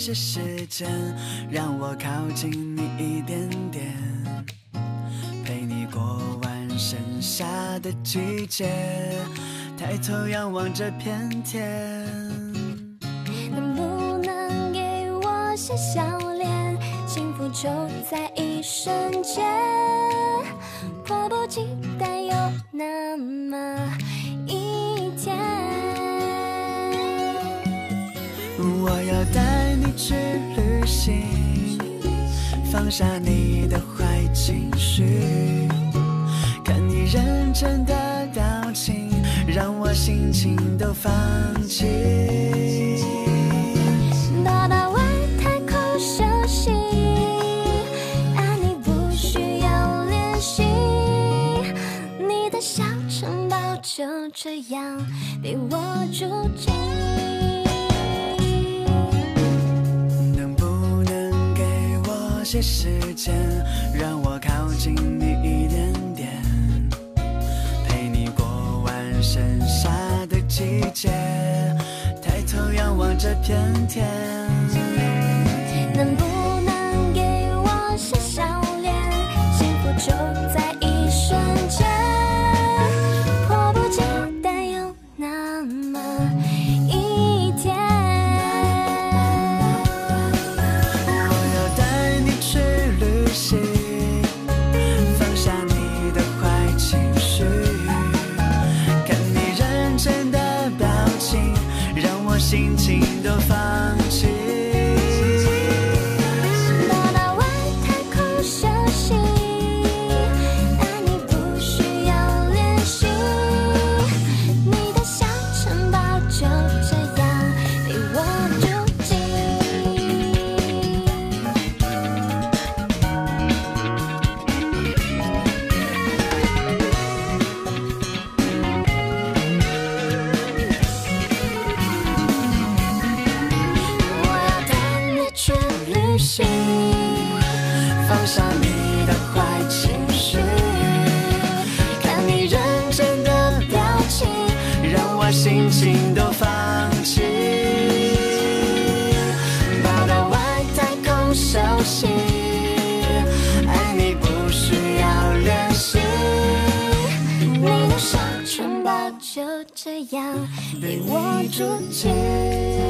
些时间，让我靠近你一点点，陪你过完剩下的季节，抬头仰望这片天。 能不能给我些笑脸？幸福就在一瞬间，迫不及待有那么一天。 我要带你去旅行，放下你的坏情绪，看你认真的表情，让我心情都放弃。 到外太空休息，爱你不需要练习，你的小城堡就这样被我住进。 些时间，让我靠近你一点点，陪你过完剩下的季节，抬头仰望这片天。 能不能给我些笑脸？幸福就在一瞬间，迫不及待有那么一天。 放下你的坏情绪，看你认真的表情，让我心情都放弃。 到外太空休息，爱你不需要练习，你的小城堡就这样被我住进。 放下你的坏情绪，看你认真的表情，让我心情都放弃。到外太空休息，爱你不需要练习， 你的小城堡就这样被我住进。